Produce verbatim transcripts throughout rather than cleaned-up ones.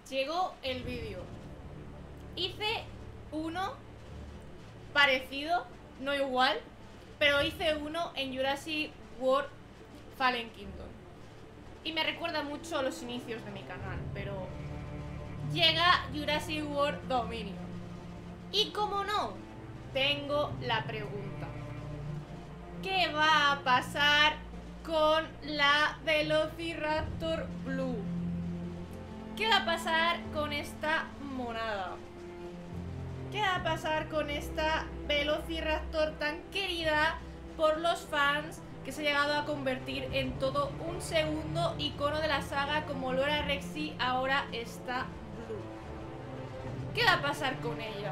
llegó el vídeo. Hice uno parecido, no igual, pero hice uno en Jurassic World Fallen Kingdom. Y me recuerda mucho a los inicios de mi canal, pero llega Jurassic World Dominion. Y como no, tengo la pregunta: ¿qué va a pasar con la Velociraptor Blue? ¿Qué va a pasar con esta monada? ¿Qué va a pasar con esta Velociraptor tan querida por los fans, que se ha llegado a convertir en todo un segundo icono de la saga? Como lo era Rexy, ahora está Blue. ¿Qué va a pasar con ella?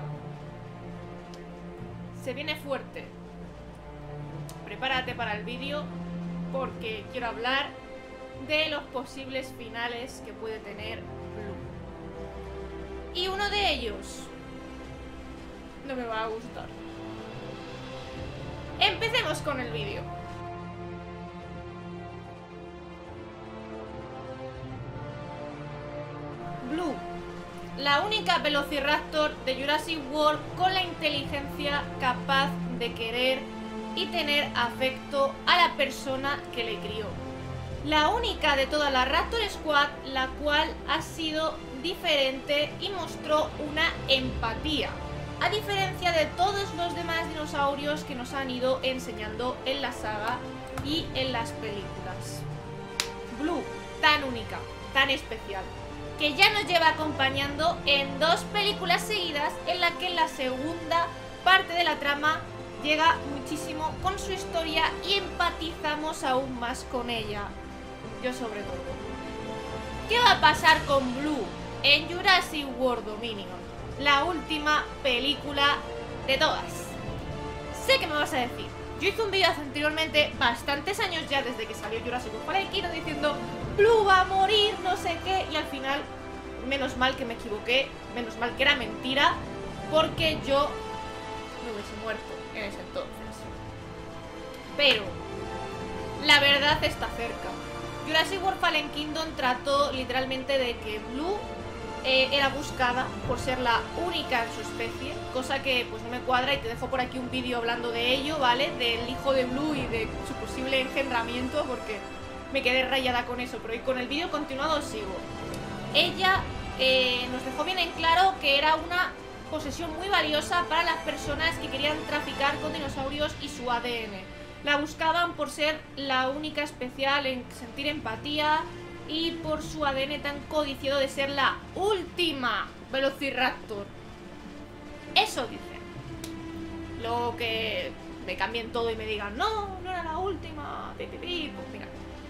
Se viene fuerte. Prepárate para el vídeo, porque quiero hablar de los posibles finales que puede tener Blue. Y uno de ellos no me va a gustar. Empecemos con el vídeo. Blue, la única Velociraptor de Jurassic World con la inteligencia capaz de querer y tener afecto a la persona que le crió. La única de toda la Raptor Squad la cual ha sido diferente y mostró una empatía, a diferencia de todos los demás dinosaurios que nos han ido enseñando en la saga y en las películas. Blue, tan única, tan especial, que ya nos lleva acompañando en dos películas seguidas, en la que en la segunda parte de la trama llega muchísimo con su historia y empatizamos aún más con ella. Yo sobre todo. ¿Qué va a pasar con Blue en Jurassic World Dominion, la última película de todas? Sé que me vas a decir, yo hice un vídeo hace anteriormente, bastantes años ya, desde que salió Jurassic World Fallen Kingdom, diciendo Blue va a morir, no sé qué, y al final, menos mal que me equivoqué, menos mal que era mentira, porque yo me hubiese muerto en ese entonces. Pero la verdad está cerca. Jurassic World Fallen Kingdom trató literalmente de que Blue eh, era buscada por ser la única en su especie, cosa que pues no me cuadra, y te dejo por aquí un vídeo hablando de ello, ¿vale? Del hijo de Blue y de su posible engendramiento, porque me quedé rayada con eso, pero con el vídeo continuado sigo. Ella eh, nos dejó bien en claro que era una posesión muy valiosa para las personas que querían traficar con dinosaurios y su A D N. La buscaban por ser la única especial en sentir empatía y por su A D N tan codiciado de ser la última Velociraptor. Eso dicen. Luego que me cambien todo y me digan no, no era la última, pi, pi, pi, pues mira.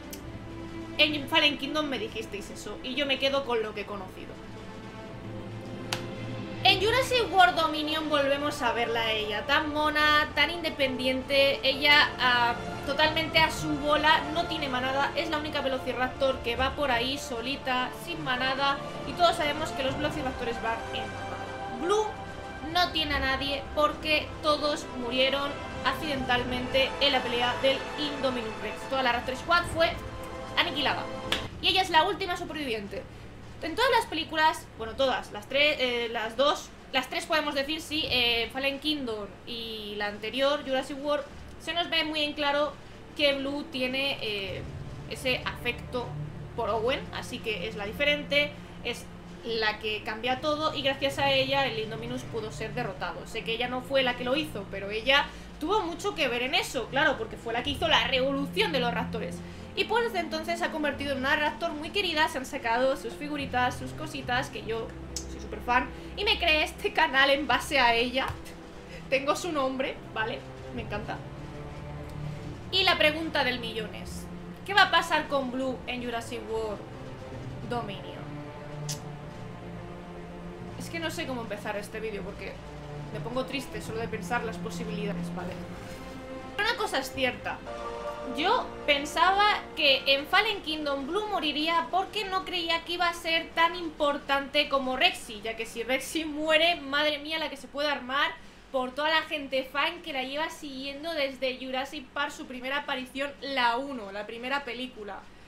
En Fallen Kingdom me dijisteis eso y yo me quedo con lo que he conocido. En Jurassic World Dominion volvemos a verla a ella, tan mona, tan independiente, ella uh, totalmente a su bola, no tiene manada, es la única Velociraptor que va por ahí solita, sin manada, y todos sabemos que los Velociraptores van en manada. Blue no tiene a nadie porque todos murieron accidentalmente en la pelea del Indominus Rex. Toda la Raptor Squad fue aniquilada y ella es la última superviviente. En todas las películas, bueno, todas, las tres, eh, las dos, las tres podemos decir, sí, eh, Fallen Kingdom y la anterior, Jurassic World, se nos ve muy en claro que Blue tiene eh, ese afecto por Owen, así que es la diferente, es la que cambia todo, y gracias a ella el Indominus pudo ser derrotado. Sé que ella no fue la que lo hizo, pero ella tuvo mucho que ver en eso, claro, porque fue la que hizo la revolución de los raptores. Y pues desde entonces se ha convertido en una Raptor muy querida, se han sacado sus figuritas, sus cositas, que yo soy súper fan, y me creé este canal en base a ella. Tengo su nombre, ¿vale? Me encanta. Y la pregunta del millón es, ¿qué va a pasar con Blue en Jurassic World Dominion? Es que no sé cómo empezar este vídeo porque me pongo triste solo de pensar las posibilidades, ¿vale? Pero una cosa es cierta. Yo pensaba que en Fallen Kingdom Blue moriría porque no creía que iba a ser tan importante como Rexy, ya que si Rexy muere, madre mía la que se puede armar por toda la gente fan que la lleva siguiendo desde Jurassic Park, su primera aparición, la uno, la primera película.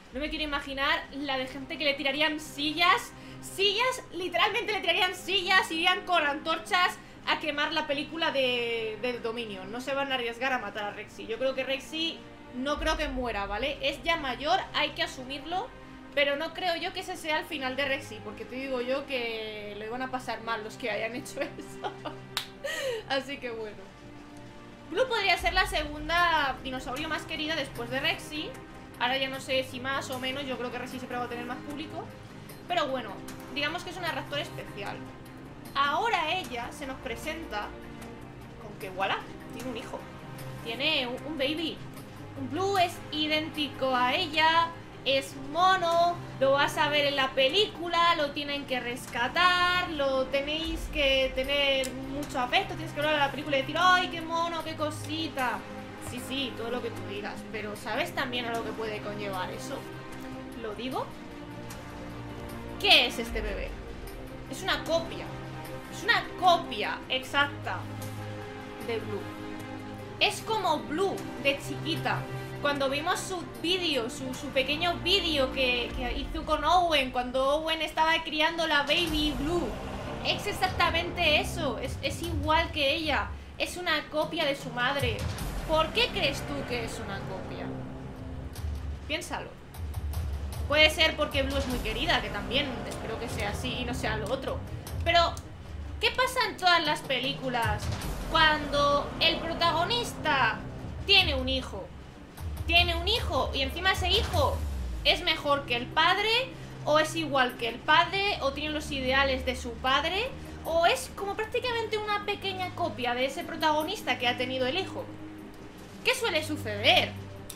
No me quiero imaginar la de gente que le tirarían sillas. Sillas, literalmente le tirarían sillas, irían con antorchas a quemar la película de, de Dominion. No se van a arriesgar a matar a Rexy. Yo creo que Rexy no creo que muera, ¿vale? Es ya mayor, hay que asumirlo. Pero no creo yo que ese sea el final de Rexy, porque te digo yo que lo iban a pasar mal los que hayan hecho eso. Así que bueno. Blue podría ser la segunda dinosaurio más querida después de Rexy. Ahora ya no sé si más o menos, yo creo que Rexy siempre va a tener más público. Pero bueno, digamos que es una raptor especial. Ahora ella se nos presenta con que, voilà, tiene un hijo. Tiene un, un baby. Un Blue es idéntico a ella, es mono, lo vas a ver en la película, lo tienen que rescatar, lo tenéis que tener mucho afecto, tienes que hablar a la película y decir, ¡ay, qué mono, qué cosita! Sí, sí, todo lo que tú digas, pero ¿sabes también a lo que puede conllevar eso? ¿Lo digo? ¿Qué es este bebé? Es una copia. Es una copia exacta de Blue. Es como Blue de chiquita. Cuando vimos su vídeo, su, su pequeño vídeo que, que hizo con Owen, cuando Owen estaba criando la baby Blue. Es exactamente eso. Es, es igual que ella. Es una copia de su madre. ¿Por qué crees tú que es una copia? Piénsalo. Puede ser porque Blue es muy querida, que también espero que sea así y no sea lo otro. Pero, ¿qué pasa en todas las películas cuando el protagonista tiene un hijo? Tiene un hijo y encima ese hijo es mejor que el padre, o es igual que el padre, o tiene los ideales de su padre, o es como prácticamente una pequeña copia de ese protagonista que ha tenido el hijo. ¿Qué suele suceder?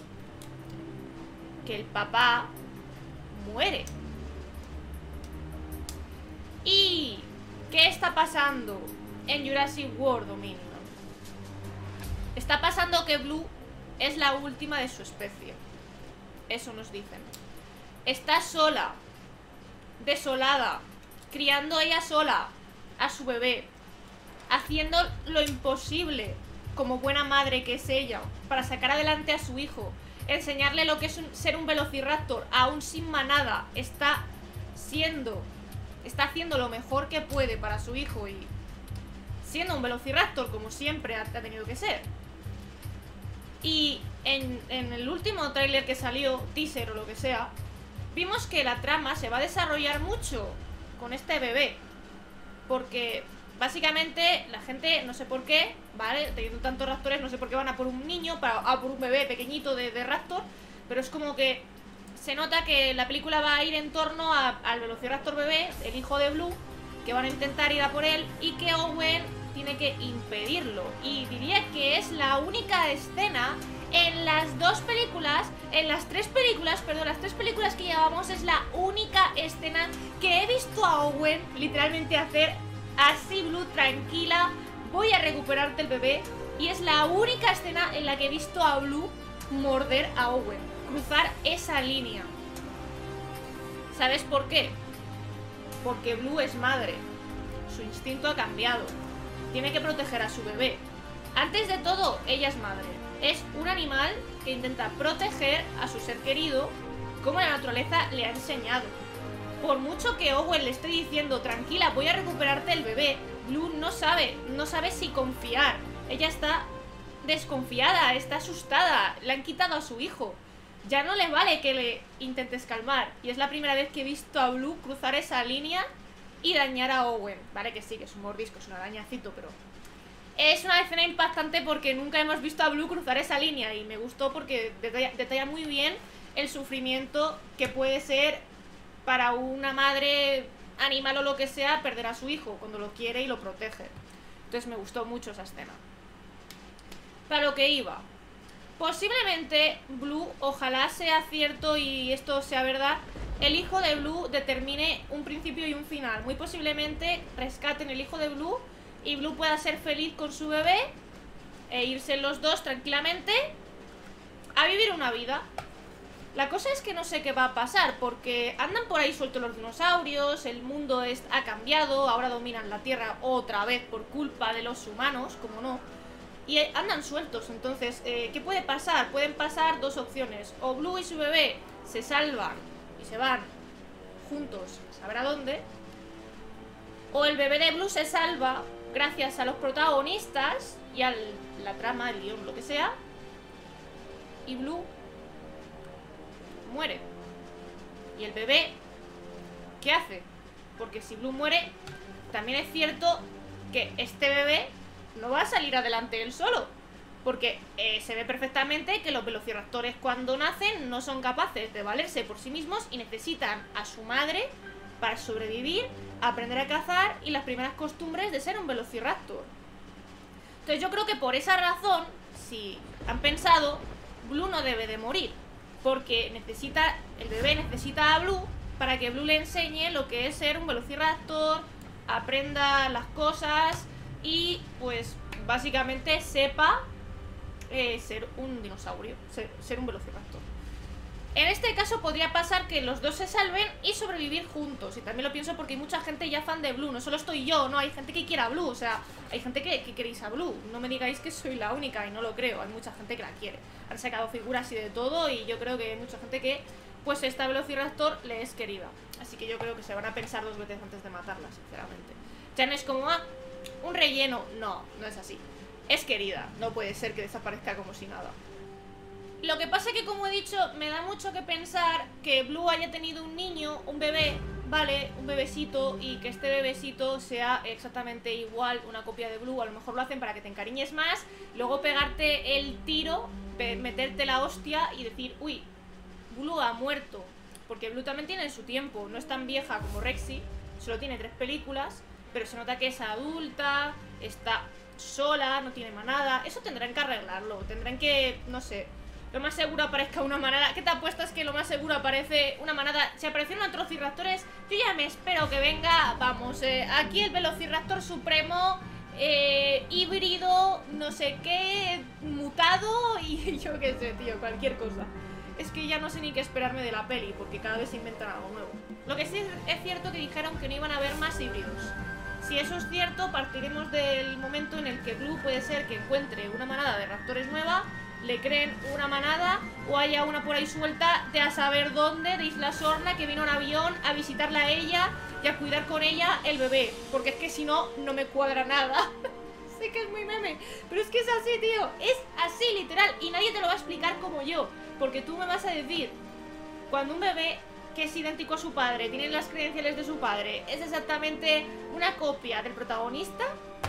Que el papá muere. ¿Y qué está pasando en Jurassic World Dominion? Está pasando que Blue es la última de su especie. Eso nos dicen. Está sola, desolada, criando ella sola a su bebé, haciendo lo imposible como buena madre que es ella para sacar adelante a su hijo, enseñarle lo que es un, ser un velociraptor aún sin manada. Está siendo Está haciendo lo mejor que puede para su hijo y siendo un velociraptor como siempre ha, ha tenido que ser. Y en, en el último tráiler que salió, teaser o lo que sea, vimos que la trama se va a desarrollar mucho con este bebé, porque básicamente la gente, no sé por qué, ¿vale? Teniendo tantos raptores, no sé por qué van a por un niño, para, a por un bebé pequeñito de, de raptor, pero es como que se nota que la película va a ir en torno a, al velociraptor bebé, el hijo de Blue, que van a intentar ir a por él y que Owen tiene que impedirlo. Y diría que es la única escena en las dos películas, en las tres películas, perdón, las tres películas que llevamos, es la única escena que he visto a Owen literalmente hacer así, Blue, tranquila, voy a recuperarte el bebé. Y es la única escena en la que he visto a Blue morder a Owen, cruzar esa línea. ¿Sabes por qué? Porque Blue es madre. Su instinto ha cambiado. Tiene que proteger a su bebé. Antes de todo, ella es madre. Es un animal que intenta proteger a su ser querido como la naturaleza le ha enseñado. Por mucho que Owen le esté diciendo, tranquila, voy a recuperarte el bebé, Blue no sabe, no sabe si confiar. Ella está desconfiada, está asustada, le han quitado a su hijo. Ya no le vale que le intentes calmar. Y es la primera vez que he visto a Blue cruzar esa línea y dañar a Owen. Vale que sí, que es un mordisco, es un arañacito, pero es una escena impactante porque nunca hemos visto a Blue cruzar esa línea. Y me gustó porque detalla, detalla muy bien el sufrimiento que puede ser para una madre animal o lo que sea perder a su hijo cuando lo quiere y lo protege. Entonces me gustó mucho esa escena. Para lo que iba, posiblemente Blue, ojalá sea cierto y esto sea verdad, el hijo de Blue determine un principio y un final. Muy posiblemente rescaten el hijo de Blue y Blue pueda ser feliz con su bebé e irse los dos tranquilamente a vivir una vida. La cosa es que no sé qué va a pasar, porque andan por ahí sueltos los dinosaurios, el mundo es, ha cambiado, ahora dominan la Tierra otra vez por culpa de los humanos, como no. y andan sueltos. Entonces, eh, ¿qué puede pasar? Pueden pasar dos opciones. O Blue y su bebé se salvan y se van juntos a saber a dónde, o el bebé de Blue se salva gracias a los protagonistas y a la trama, el guión, lo que sea, y Blue muere. ¿Y el bebé qué hace? Porque si Blue muere, también es cierto que este bebé no va a salir adelante él solo, porque eh, se ve perfectamente que los velociraptores cuando nacen no son capaces de valerse por sí mismos y necesitan a su madre para sobrevivir, aprender a cazar y las primeras costumbres de ser un velociraptor. Entonces yo creo que por esa razón, si han pensado, Blue no debe de morir, porque necesita, el bebé necesita a Blue para que Blue le enseñe lo que es ser un velociraptor, aprenda las cosas y pues básicamente sepa eh, ser un dinosaurio, ser, ser un velociraptor. En este caso podría pasar que los dos se salven y sobrevivir juntos. Y también lo pienso porque hay mucha gente ya fan de Blue. No solo estoy yo, no, hay gente que quiere a Blue. O sea, hay gente que, que queréis a Blue. No me digáis que soy la única y no lo creo. Hay mucha gente que la quiere. Han sacado figuras y de todo y yo creo que hay mucha gente que pues esta velociraptor le es querida. Así que yo creo que se van a pensar dos veces antes de matarla, sinceramente. Ya no es como, ah, un relleno. No, no es así. Es querida. No puede ser que desaparezca como si nada. Lo que pasa es que, como he dicho, me da mucho que pensar que Blue haya tenido un niño, un bebé, vale, un bebecito, y que este bebecito sea exactamente igual, una copia de Blue. A lo mejor lo hacen para que te encariñes más, luego pegarte el tiro, meterte la hostia y decir, uy, Blue ha muerto. Porque Blue también tiene su tiempo, no es tan vieja como Rexy, solo tiene tres películas, pero se nota que es adulta, está sola, no tiene manada. Eso tendrán que arreglarlo, tendrán que, no sé... Lo más seguro aparezca una manada. ¿Qué te apuestas que lo más seguro aparece una manada? Si aparecieron velociraptores, yo ya me espero que venga, vamos, eh, aquí el velociraptor supremo, eh, híbrido, no sé qué, mutado y yo qué sé, tío, cualquier cosa. Es que ya no sé ni qué esperarme de la peli, porque cada vez se inventan algo nuevo. Lo que sí es cierto que dijeron que no iban a haber más híbridos. Si eso es cierto, partiremos del momento en el que Blue puede ser que encuentre una manada de raptores nueva, le creen una manada o haya una por ahí suelta de a saber dónde, de Isla Sorna, que vino en avión a visitarla a ella y a cuidar con ella el bebé, porque es que si no, no me cuadra nada. Sé que es muy meme, pero es que es así, tío, es así, literal, y nadie te lo va a explicar como yo, porque tú me vas a decir, cuando un bebé que es idéntico a su padre, tiene las credenciales de su padre, es exactamente una copia del protagonista,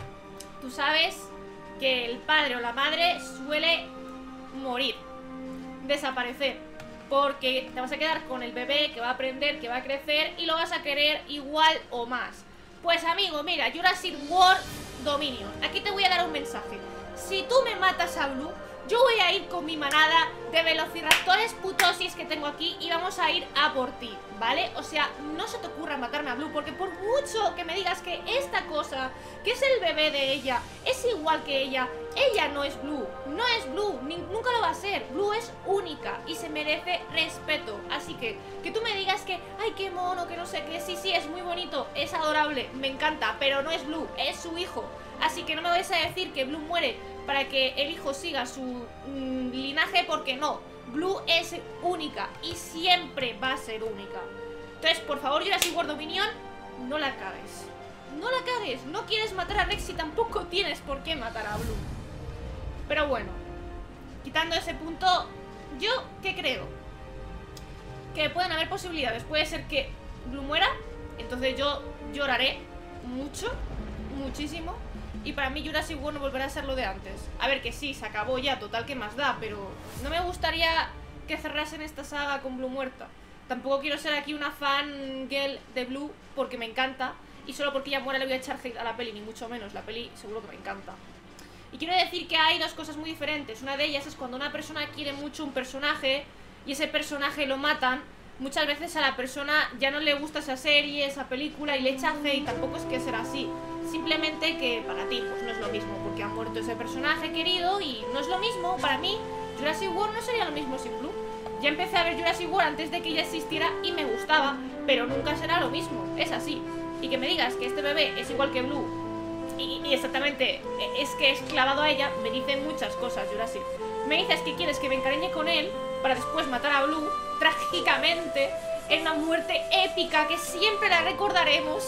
tú sabes que el padre o la madre suele morir, desaparecer, porque te vas a quedar con el bebé que va a aprender, que va a crecer y lo vas a querer igual o más. Pues amigo, mira, Jurassic World Dominion, aquí te voy a dar un mensaje. Si tú me matas a Blue, yo voy a ir con mi manada de velociraptores putosis que tengo aquí y vamos a ir a por ti, ¿vale? O sea, no se te ocurra matarme a Blue, porque por mucho que me digas que esta cosa, que es el bebé de ella, es igual que ella, ella no es Blue, no es Blue, ni, nunca lo va a ser. Blue es única y se merece respeto. Así que, que tú me digas que, ay, qué mono, que no sé qué, sí, sí, es muy bonito, es adorable, me encanta, pero no es Blue, es su hijo. Así que no me vais a decir que Blue muere para que el hijo siga su mmm, linaje, porque no. Blue es única y siempre va a ser única. Entonces, por favor, Jurassic World Dominion, no la cagues. No la cagues. No quieres matar a Rex y tampoco tienes por qué matar a Blue. Pero bueno, quitando ese punto, ¿yo qué creo? Que pueden haber posibilidades. Puede ser que Blue muera, entonces yo lloraré mucho, muchísimo. Y para mí Jurassic World no volverá a ser lo de antes. A ver, que sí, se acabó ya, total, que más da, pero no me gustaría que cerrasen esta saga con Blue muerta. Tampoco quiero ser aquí una fan girl de Blue porque me encanta, y solo porque ella muera le voy a echar hate a la peli, ni mucho menos. La peli seguro que me encanta. Y quiero decir que hay dos cosas muy diferentes. Una de ellas es cuando una persona quiere mucho un personaje y ese personaje lo matan. Muchas veces a la persona ya no le gusta esa serie, esa película, y le echa hate. Tampoco es que será así. Simplemente que para ti pues no es lo mismo, porque ha muerto ese personaje querido y no es lo mismo. Para mí Jurassic World no sería lo mismo sin Blue. Ya empecé a ver Jurassic World antes de que ella existiera y me gustaba, pero nunca será lo mismo, es así. Y que me digas que este bebé es igual que Blue Y, y exactamente, es que es clavado a ella. Me dice muchas cosas, Jurassic. Me dices que quieres que me encariñe con él para después matar a Blue trágicamente en una muerte épica que siempre la recordaremos.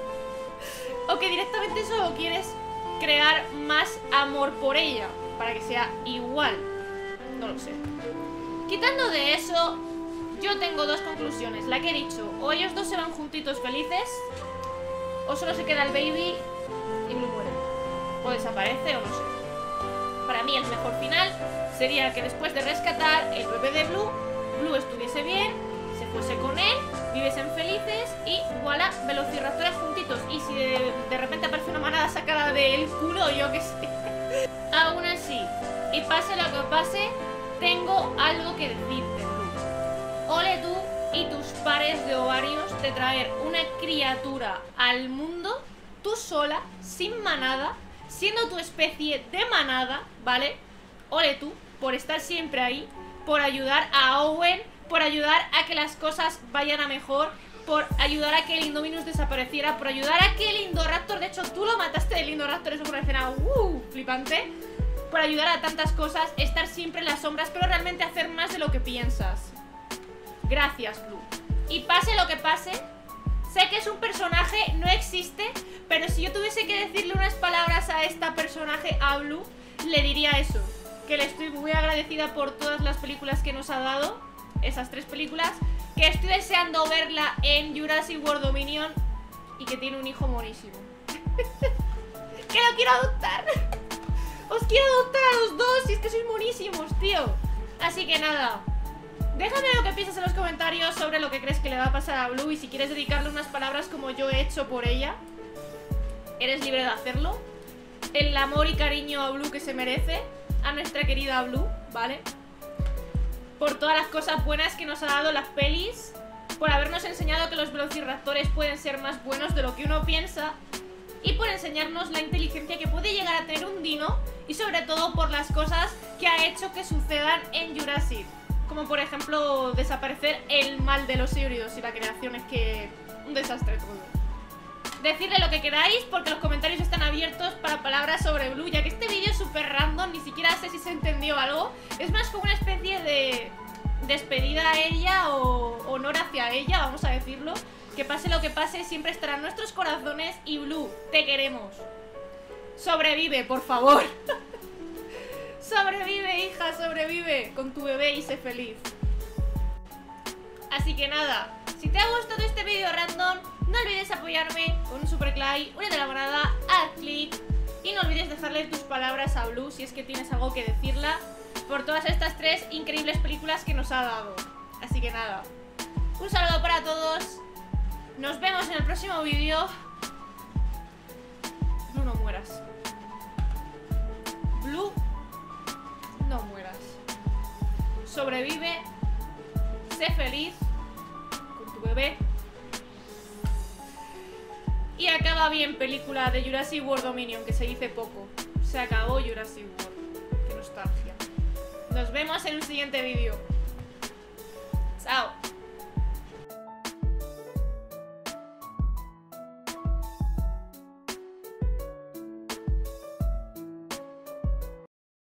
O que directamente solo quieres crear más amor por ella para que sea igual. No lo sé. Quitando de eso, yo tengo dos conclusiones. La que he dicho, o ellos dos se van juntitos felices, o solo se queda el baby y Blue muere, o desaparece, o no sé. Para mí el mejor final sería que después de rescatar el bebé de Blue, Blue estuviese bien, se fuese con él, viviesen felices y voilà, velociraptores juntitos. Y si de, de repente aparece una manada sacada del culo, yo qué sé. Aún así, y pase lo que pase, tengo algo que decirte, Blue. Ole tú y tus pares de ovarios de traer una criatura al mundo, tú sola, sin manada, siendo tu especie de manada, ¿vale? Ole tú, por estar siempre ahí, por ayudar a Owen, por ayudar a que las cosas vayan a mejor, por ayudar a que el Indominus desapareciera, por ayudar a que el Indoraptor, de hecho tú lo mataste el Indoraptor, eso fue una escena uh, flipante, por ayudar a tantas cosas, estar siempre en las sombras, pero realmente hacer más de lo que piensas. Gracias, Blue. Y pase lo que pase, sé que es un personaje, no existe, pero si yo tuviese que decirle unas palabras a esta personaje, a Blue, le diría eso, que le estoy muy agradecida por todas las películas que nos ha dado, esas tres películas, que estoy deseando verla en Jurassic World Dominion y que tiene un hijo monísimo. Que lo quiero adoptar. Os quiero adoptar a los dos, y es que sois monísimos, tío. Así que nada, déjame lo que piensas en los comentarios sobre lo que crees que le va a pasar a Blue, y si quieres dedicarle unas palabras como yo he hecho por ella, eres libre de hacerlo. El amor y cariño a Blue que se merece, a nuestra querida Blue, ¿vale? Por todas las cosas buenas que nos ha dado las pelis, por habernos enseñado que los velociraptores pueden ser más buenos de lo que uno piensa, y por enseñarnos la inteligencia que puede llegar a tener un dino, y sobre todo por las cosas que ha hecho que sucedan en Jurassic, como por ejemplo desaparecer el mal de los híbridos y la creación. Es que un desastre todo. Decidle lo que queráis, porque los comentarios están abiertos para palabras sobre Blue, ya que este vídeo es súper random, ni siquiera sé si se entendió algo. Es más como una especie de despedida a ella o honor hacia ella, vamos a decirlo. Que pase lo que pase, siempre estará en nuestros corazones, y Blue, te queremos. Sobrevive, por favor. Sobrevive, hija, sobrevive con tu bebé y sé feliz. Así que nada, si te ha gustado este vídeo random, no olvides apoyarme con un super like, únete a la manada, haz clic y no olvides dejarle tus palabras a Blue si es que tienes algo que decirla, por todas estas tres increíbles películas que nos ha dado. Así que nada, un saludo para todos, nos vemos en el próximo vídeo. Blue, no mueras. Blue, no mueras. Sobrevive, sé feliz con tu bebé. Y acaba bien película de Jurassic World Dominion, que se dice poco. Se acabó Jurassic World. Qué nostalgia. Nos vemos en un siguiente vídeo. Chao.